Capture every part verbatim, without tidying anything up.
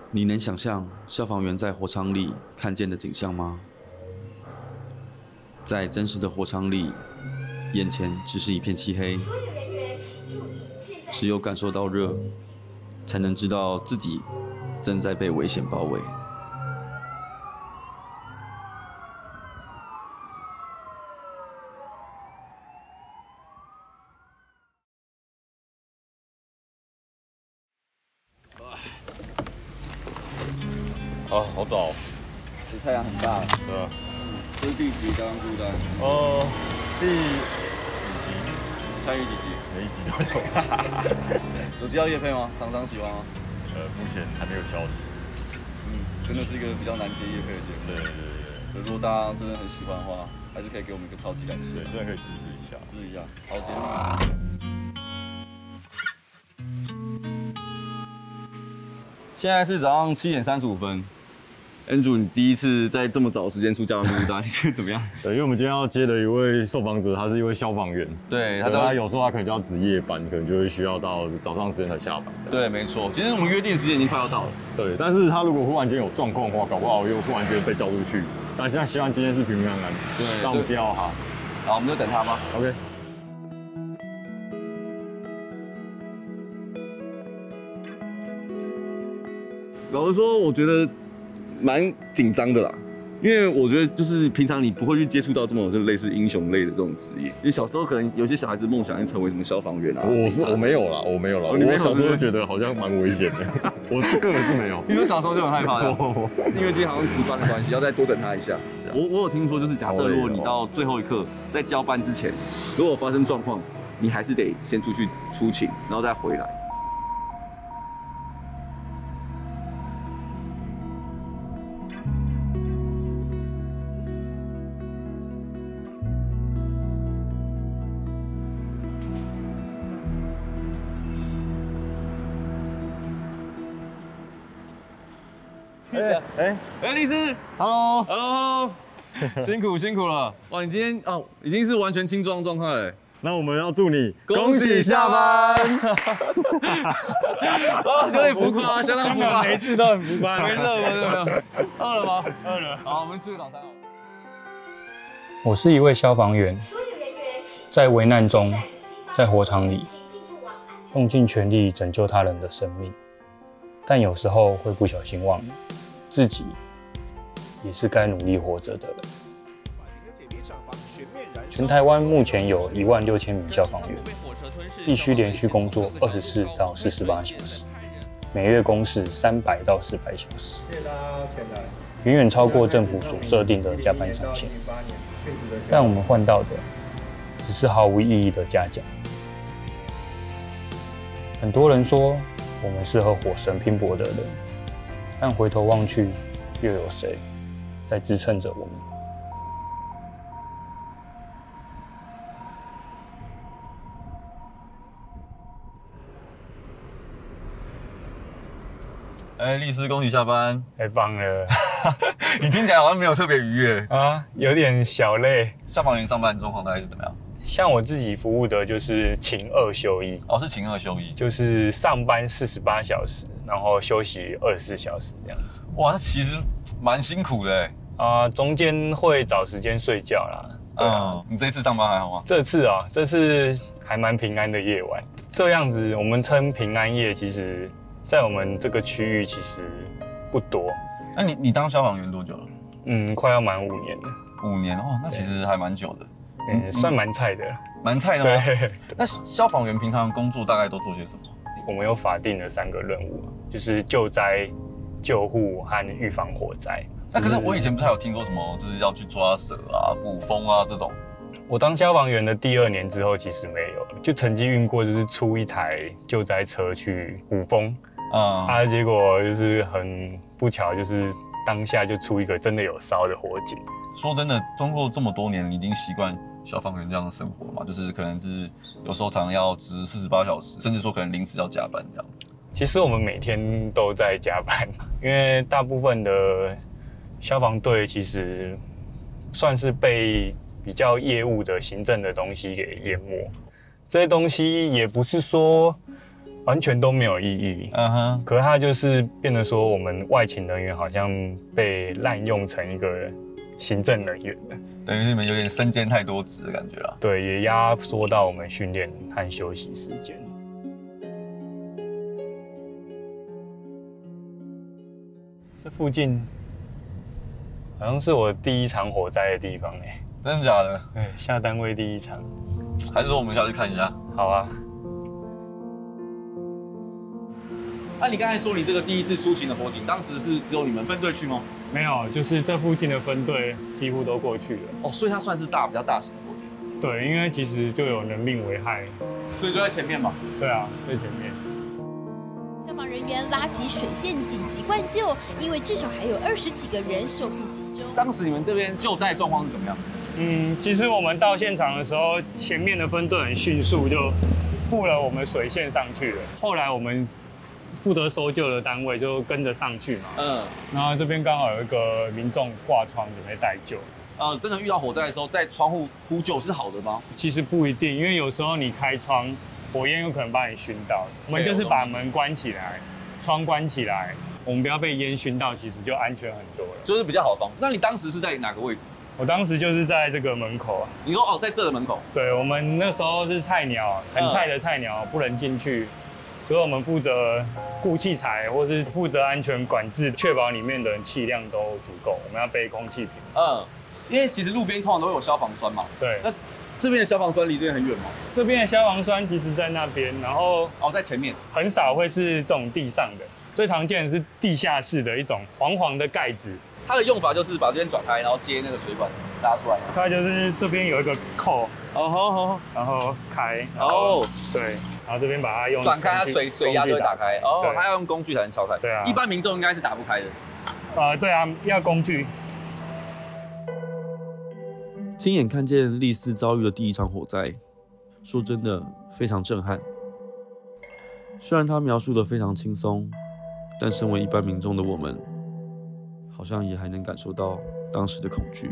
你能想象消防员在火场里看见的景象吗？在真实的火场里，眼前只是一片漆黑，只有感受到热，才能知道自己正在被危险包围。 啊，好早、哦， 这太阳很大了。 对啊。 嗯，这是第几集刚刚孤单？ 哦，第几集？ 参与几集？ 每一集都有。 有接到业配吗？厂商喜欢吗？ 呃，目前还没有消息。 嗯，真的是一个比较难接业配的节目。 对对对对。 如果大家真的很喜欢的话，还是可以给我们一个超级感谢。 对，真的可以支持一下， 支持一下。好节目。现在是早上七点三十五分。Andrew， 你第一次在这么早的时间出加班录单，你觉得怎么样？ 对，因为我们今天要接的一位受访者，他是一位消防员。 对， 他他有时候他可能就要值夜班，可能就会需要到早上时间才下班。 对，没错。其实我们约定时间已经快要到了。 对，但是他如果忽然间有状况的话，搞不好又忽然间被叫出去。但现在希望今天是平平安安。 对， 让我们接到他。 好，我们就等他吧。 OK。 老实说，我觉得蛮紧张的啦，因为我觉得就是平常你不会去接触到这么就类似英雄类的这种职业。因为小时候可能有些小孩子梦想是成为什么消防员啊。 我是我没有啦，我没有啦。 哦、你没有我小时候觉得好像蛮危险的，我个人是没有。 因为小时候就很害怕的，因为今天好像值班的关系，要再多等他一下。我我有听说，就是假设如果你到最后一刻在交班之前，如果发生状况，你还是得先出去出勤，然后再回来。 哎哎哎，律师 ，Hello，Hello，Hello， 辛苦辛苦了。哇，你今天哦，已经是完全轻装状态了。 那我们要祝你恭喜下班！哦，有点浮夸，相当浮夸， 每次都很浮夸。 没事没事没事。饿了吗？ 饿了。 好，我们吃个早餐。 我是一位消防员，在危难中，在火场里，用尽全力拯救他人的生命，但有时候会不小心忘了，自己也是该努力活着的人。全台湾目前有一万六千名消防员，必须连续工作二十四到四十八小时，每月工时三百到四百小时，远远超过政府所设定的加班上限。但我们换到的只是毫无意义的嘉奖。很多人说我们是和火神拼搏的人，但回头望去，又有谁在支撑着我们？ 哎，律师，恭喜下班！ 太棒了！ 你听起来好像没有特别愉悦啊，有点小累。 消防员上班状况大概是怎么样？ 像我自己服务的就是勤二休一， 哦，是勤二休一， 就是上班四十八小时，然后休息二十四小时这样子。 哇，那其实蛮辛苦的哎。 啊、呃，中间会找时间睡觉啦。对啊， 嗯，你这一次上班还好吗？ 这次啊，这次还蛮平安的夜晚。这样子，我们称平安夜，其实在我们这个区域其实不多。 那你你当消防员多久了？ 嗯，快要满五年了。 五年哦，那其实还蛮久的。 嗯，算蛮菜的。 蛮菜的吗？ 对。 那消防员平常工作大概都做些什么？ 我们有法定的三个任务，就是救灾、救护和预防火灾。 那可是我以前不太有听说什么，就是要去抓蛇啊、捕蜂啊这种。 我当消防员的第二年之后，其实没有，就曾经运过，就是出一台救灾车去捕蜂，嗯，啊，结果就是很不巧，就是当下就出一个真的有烧的火警。 说真的，工作这么多年，你已经习惯消防员这样的生活嘛？就是可能是有时候常常要值四十八小时，甚至说可能临时要加班这样。 其实我们每天都在加班，因为大部分的消防队其实算是被比较业务的行政的东西给淹没。这些东西也不是说完全都没有意义。 嗯哼， 可是它就是变得说，我们外勤人员好像被滥用成一个行政人员了， 等于你们有点身兼太多职的感觉啊。 对，也压缩到我们训练和休息时间。这附近好像是我第一场火灾的地方哎、欸， 真的假的？ 对，下单位第一场。 还是说我们下去看一下？ 好啊。 那、啊、你刚才说你这个第一次出勤的火警，当时是只有你们分队去吗？ 没有，就是这附近的分队几乎都过去了。 哦，所以它算是大比较大型的火警。 对，因为其实就有人命危害， 所以就在前面嘛。 对啊，在前面。 消防人员拉起水线紧急灌救，因为至少还有二十几个人受困其中。 当时你们这边救灾状况是怎么样？ 嗯，其实我们到现场的时候，前面的分队很迅速就布了我们水线上去了。后来我们负责搜救的单位就跟着上去嘛。嗯。然后这边刚好有一个民众挂窗准备待救。 呃，真的遇到火灾的时候，在窗户呼救是好的吗？ 其实不一定，因为有时候你开窗，火焰有可能把你熏到。我们就是把门关起来，窗关起来，我们不要被烟熏到，其实就安全很多了。 就是比较好的方式。那你当时是在哪个位置？ 我当时就是在这个门口啊。 你说哦，在这的门口？ 对，我们那时候是菜鸟，很菜的菜鸟，不能进去，所以我们负责顾器材，或是负责安全管制，确保里面的人气量都足够。我们要背空气瓶。 嗯，因为其实路边通常都会有消防栓嘛。 对。 那这边的消防栓离这边很远吗？ 这边的消防栓其实在那边，然后哦，在前面， 很少会是这种地上的，最常见的是地下室的一种黄黄的盖子。 它的用法就是把这边转开，然后接那个水管拉出来。 它就是这边有一个扣， 哦好好， 然后开， 哦， 对，然后这边把它用转开，它水水压就会打开。哦，它要用工具才能敲开。 对啊， 一般民众应该是打不开的。 呃，对啊，要工具。 亲眼看见丽丝遭遇的第一场火灾，说真的非常震撼。虽然她描述的非常轻松，但身为一般民众的我们，好像也还能感受到当时的恐惧。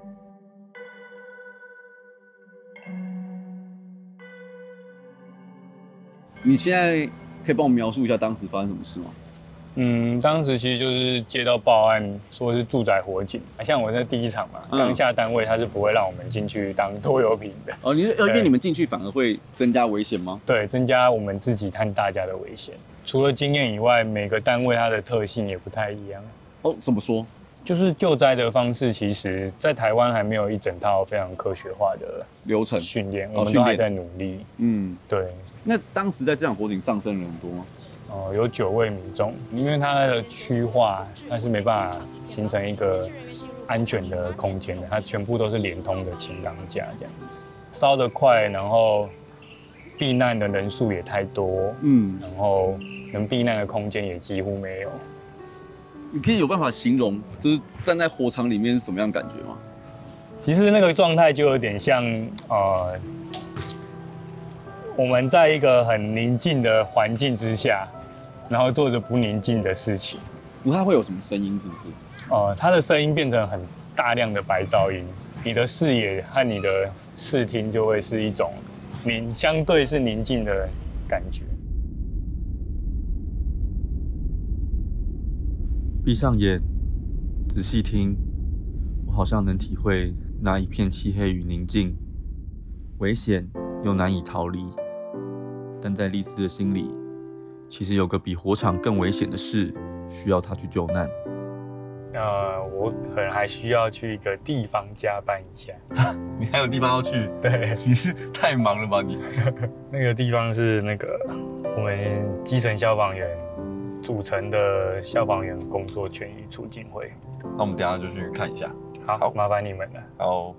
你现在可以帮我描述一下当时发生什么事吗？ 嗯，当时其实就是接到报案，说是住宅火警。像我在第一场嘛， 嗯、 当下单位他是不会让我们进去当拖油瓶的。 哦，你是因为你们进去反而会增加危险吗？ 对，增加我们自己和大家的危险。除了经验以外，每个单位它的特性也不太一样。 哦，怎么说？ 就是救灾的方式，其实在台湾还没有一整套非常科学化的流程训练，我们都还在努力。 嗯， 对。 那当时在这场火警上升人很多吗？ 哦，有九位民众，因为它的区化，它是没办法形成一个安全的空间的，它全部都是连通的轻钢架这样子，烧得快，然后避难的人数也太多，嗯，然后能避难的空间也几乎没有。 你可以有办法形容，就是站在火场里面是什么样的感觉吗？ 其实那个状态就有点像，呃，我们在一个很宁静的环境之下，然后做着不宁静的事情。 不太会有什么声音，是不是？ 哦、呃，它的声音变成很大量的白噪音，你的视野和你的视听就会是一种宁，相对是宁静的感觉。 闭上眼，仔细听，我好像能体会那一片漆黑与宁静，危险又难以逃离。但在丽丝的心里，其实有个比火场更危险的事，需要她去救难。 呃，我可能还需要去一个地方加班一下。 你还有地方要去？ 对， 你是太忙了吧你？ 那个地方是那个我们基层消防员组成的消防员工作权益促进会。 那我们等一下就去看一下。 好，好，麻烦你们了。 好。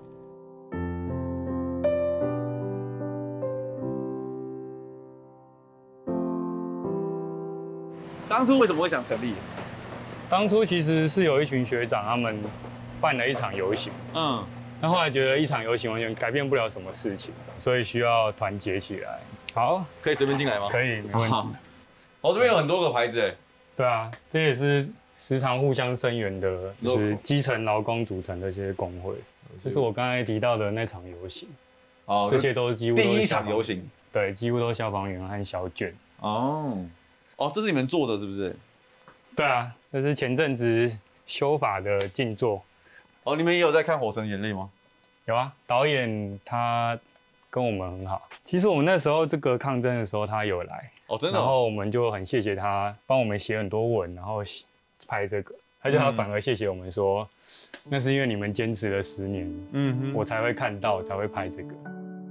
当初为什么会想成立？ 当初其实是有一群学长，他们办了一场游行。嗯。那后来觉得一场游行完全改变不了什么事情，所以需要团结起来。好， 可以随便进来吗？ 可以，没问题。 我、哦、这边有很多个牌子哎。 对啊，这也是时常互相声援的，就是基层劳工组成的这些工会。这是我刚才提到的那场游行。哦，这些都几乎都是第一场游行。 对，几乎都是消防员和小卷。 哦，哦，这是你们做的是不是？ 对啊，这是前阵子修法的静坐。 哦，你们也有在看《火神眼泪》吗？ 有啊，导演他跟我们很好。其实我们那时候这个抗争的时候，他有来。 哦，真的、哦。 然后我们就很谢谢他帮我们写很多文，然后拍这个。他就他反而谢谢我们说，嗯、那是因为你们坚持了十年，嗯哼，我才会看到，才会拍这个。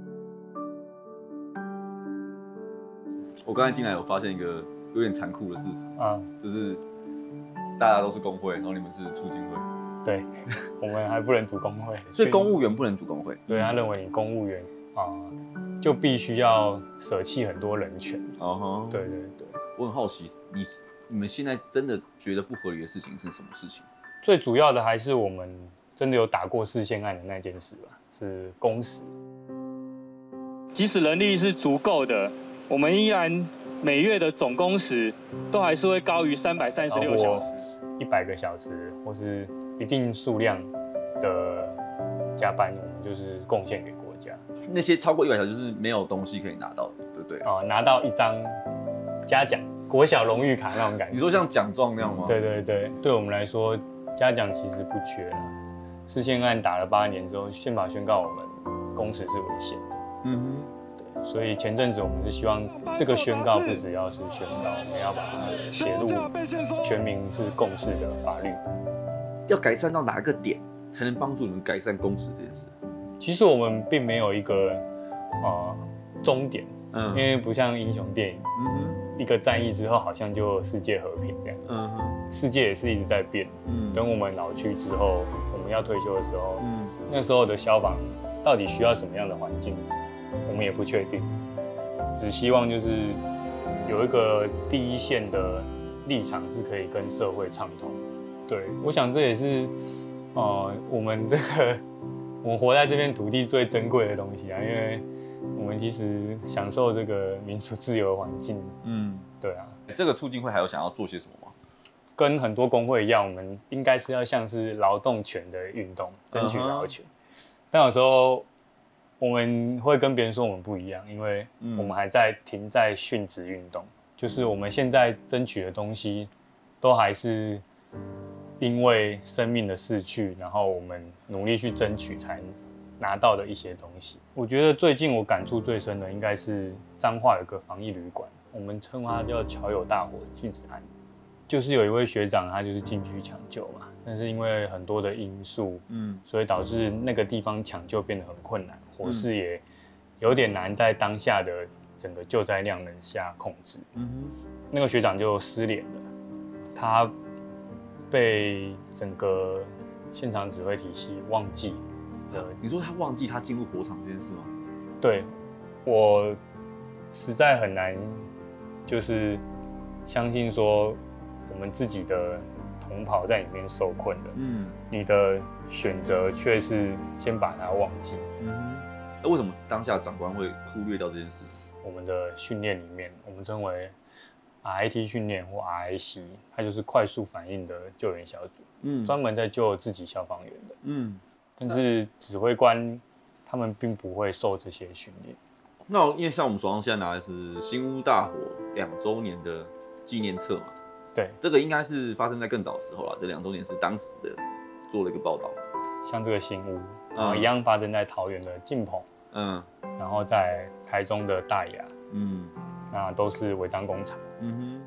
我刚才进来有发现一个有点残酷的事实啊，就是大家都是工会，然后你们是促进会。 对，我们还不能组工会， 所以公务员不能组工会。 对，他认为你公务员啊、呃，就必须要舍弃很多人权。哦、uh huh. 对对对。 我很好奇，你你们现在真的觉得不合理的事情是什么事情？ 最主要的还是我们真的有打过释宪案的那件事吧，是工时。即使人力是足够的，我们依然每月的总工时都还是会高于三百三十六小时，一百个小时或是一定数量的加班，我们就是贡献给国家。 那些超过一百小时就是没有东西可以拿到的，对不对？ 啊、呃，拿到一张嘉奖国小荣誉卡那种感觉。 你说像奖状那样吗？ 对对对，对我们来说，嘉奖其实不缺啦。释宪案打了八年之后，宪法宣告我们工时是违宪的。嗯哼。所以前阵子我们是希望这个宣告不只要是宣告，我们要把它写入全民是共识的法律。 要改善到哪一个点才能帮助你们改善工时这件事？ 其实我们并没有一个呃终点，嗯，因为不像英雄电影，嗯哼，一个战役之后好像就世界和平这样，嗯哼，世界也是一直在变，嗯，等我们老去之后，我们要退休的时候，嗯，那时候的消防到底需要什么样的环境？我们也不确定，只希望就是有一个第一线的立场是可以跟社会畅通。对，我想这也是，呃，我们这个我们活在这片土地最珍贵的东西啊，因为我们其实享受这个民主自由的环境。嗯，对啊。 这个促进会还有想要做些什么吗？ 跟很多工会一样，我们应该是要像是劳动权的运动，争取劳权。Uh-huh. 但有时候我们会跟别人说我们不一样，因为我们还在停在殉职运动，就是我们现在争取的东西，都还是因为生命的逝去，然后我们努力去争取才拿到的一些东西。我觉得最近我感触最深的应该是彰化有个防疫旅馆，我们称它叫桥友大火殉职案，就是有一位学长他就是进去抢救嘛。但是因为很多的因素，嗯，所以导致那个地方抢救变得很困难，火势也有点难在当下的整个救灾量能下控制。嗯哼，那个学长就失联了，他被整个现场指挥体系忘记了。 你说他忘记他进入火场这件事吗？ 对，我实在很难，就是相信说我们自己的同袍在里面受困的，嗯，你的选择却是先把它忘记。嗯， 那为什么当下长官会忽略掉这件事？ 我们的训练里面，我们称为 R I T 训练或 R I C， 它就是快速反应的救援小组，嗯，专门在救自己消防员的，嗯，但是指挥官他们并不会受这些训练。 那因为像我们手上现在拿的是新屋大火两周年的纪念册嘛。 对， 这个应该是发生在更早时候啦。这两周年是当时的做了一个报道，像这个新屋，然后一样发生在桃园的进棚，嗯，然后在台中的大雅，嗯，那都是违章工厂。嗯哼，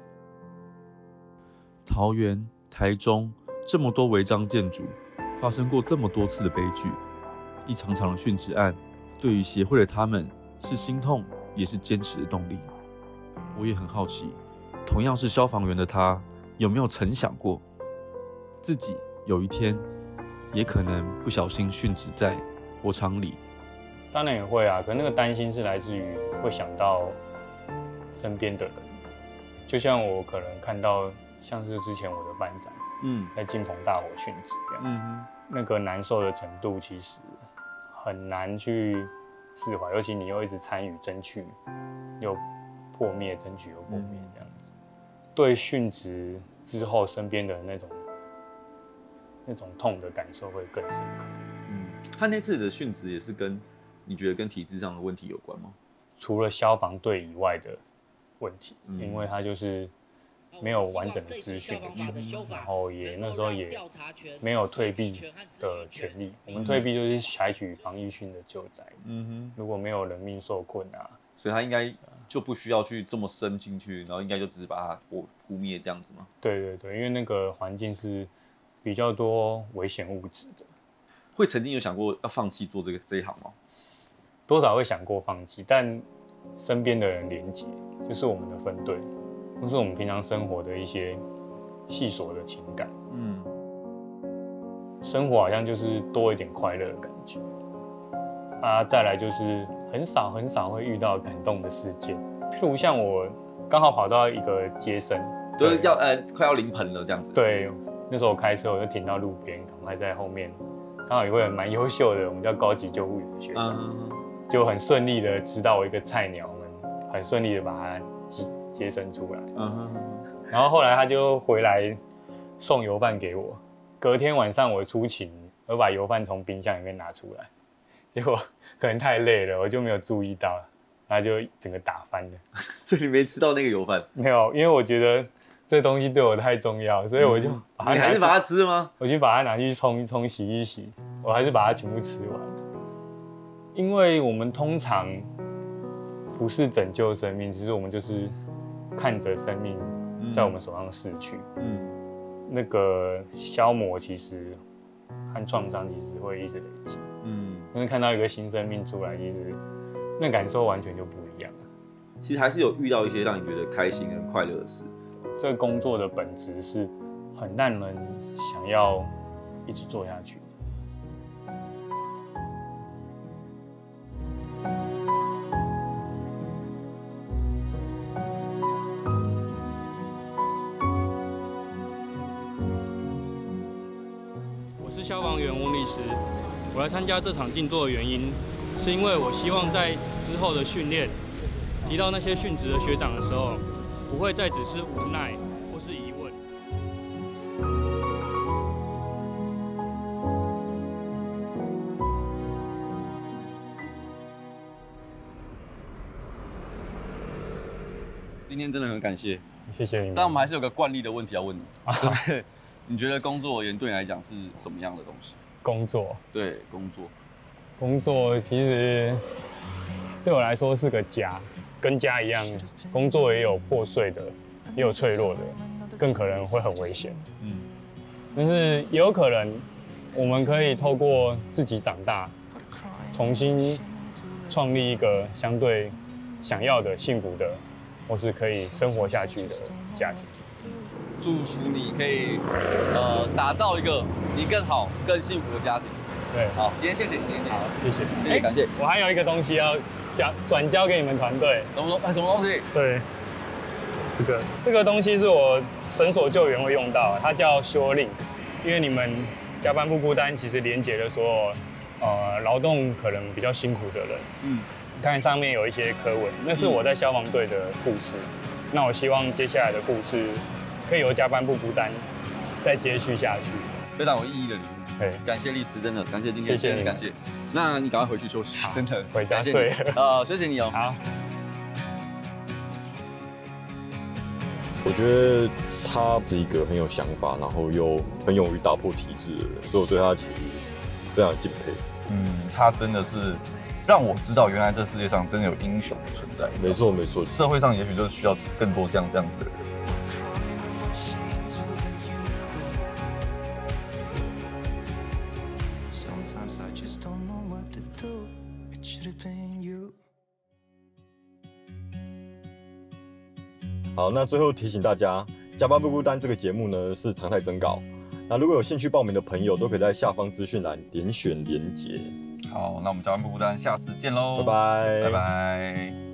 桃园、台中这么多违章建筑，发生过这么多次的悲剧，一场场的殉职案，对于协会的他们是心痛，也是坚持的动力。我也很好奇。同样是消防员的他，有没有曾想过，自己有一天也可能不小心殉职在火场里？ 当然也会啊，可那个担心是来自于会想到身边的人，就像我可能看到，像是之前我的班长，嗯，在进棚大火殉职这样子，嗯、那个难受的程度其实很难去释怀，尤其你又一直参与争取，又破灭，争取又破灭这样子，对殉职之后身边的那种那种痛的感受会更深刻。 嗯，他那次的殉职也是跟你觉得跟体制上的问题有关吗？ 除了消防队以外的问题，嗯、因为它就是没有完整的资讯的权利，然后也那时候也没有退避的权利。我们退避就是采取防疫训的救灾，嗯哼，如果没有人命受困啊， 所以他应该就不需要去这么深进去，然后应该就只是把它扑扑灭这样子吗？ 对对对，因为那个环境是比较多危险物质的。 会曾经有想过要放弃做这个这一行吗？ 多少会想过放弃，但身边的人连结，就是我们的分队，都是我们平常生活的一些细琐的情感。嗯，生活好像就是多一点快乐的感觉。啊，再来就是很少很少会遇到感动的事件，譬如像我刚好跑到一个街声， 就是要呃快要临盆了这样子。 对，那时候我开车我就停到路边，赶快在后面，刚好有位蛮优秀的，我们叫高级救护员的学长。嗯，就很顺利的知道我一个菜鸟们，很顺利的把他接接生出来。嗯哼哼。然后后来他就回来送油饭给我，隔天晚上我出勤，我把油饭从冰箱里面拿出来，结果可能太累了，我就没有注意到，然后就整个打翻了。 所以你没吃到那个油饭？ 没有，因为我觉得这东西对我太重要，所以我就把它拿去、 嗯、你还是把它吃了吗？ 我就把它拿去冲一冲、洗一洗，我还是把它全部吃完。因为我们通常不是拯救生命，其实我们就是看着生命在我们手上逝去。嗯，那个消磨其实和创伤其实会一直累积。嗯，但是看到一个新生命出来，其实那感受完全就不一样了。 其实还是有遇到一些让你觉得开心跟快乐的事。 这个工作的本质是很让人想要一直做下去。 消防员翁立时，我来参加这场静坐的原因，是因为我希望在之后的训练，提到那些殉职的学长的时候，不会再只是无奈或是疑问。 今天真的很感谢， 谢谢你们。 但我们还是有个惯例的问题要问你，就是。你觉得工作而言对你来讲是什么样的东西？ 工作， 对，工作， 工作其实对我来说是个家，跟家一样，工作也有破碎的，也有脆弱的，更可能会很危险。嗯，但是也有可能，我们可以透过自己长大，重新创立一个相对想要的、幸福的，或是可以生活下去的家庭。 祝福你可以，呃，打造一个你更好、更幸福的家庭。 对， 好，今天谢谢你， 好，谢谢， 谢谢，感谢。 我还有一个东西要交转交给你们团队。 什么东？哎，什么东西？ 对，这个这个东西是我绳索救援会用到，它叫 Sure Link， 因为你们加班不孤单，其实连结了所有呃劳动可能比较辛苦的人。嗯，看上面有一些刻文，那是我在消防队的故事。嗯、那我希望接下来的故事。可以由加班不孤单再接续下去， 非常有意义的礼物。对，感谢律师，真的感谢今天， 谢谢你， 感谢。那你赶快回去休息，真的回家睡。 呃，谢谢你哦。 好。 我觉得他是一个很有想法，然后又很勇于打破体制的人，所以我对他其实非常敬佩。 嗯，他真的是让我知道，原来这世界上真的有英雄存在。 没错，没错， 社会上也许就是需要更多这样这样子的人。 好，那最后提醒大家，加班不孤单这个节目呢是常态征稿。那如果有兴趣报名的朋友，都可以在下方资讯栏点选连结。 好，那我们加班不孤单，下次见喽， 拜拜， 拜拜。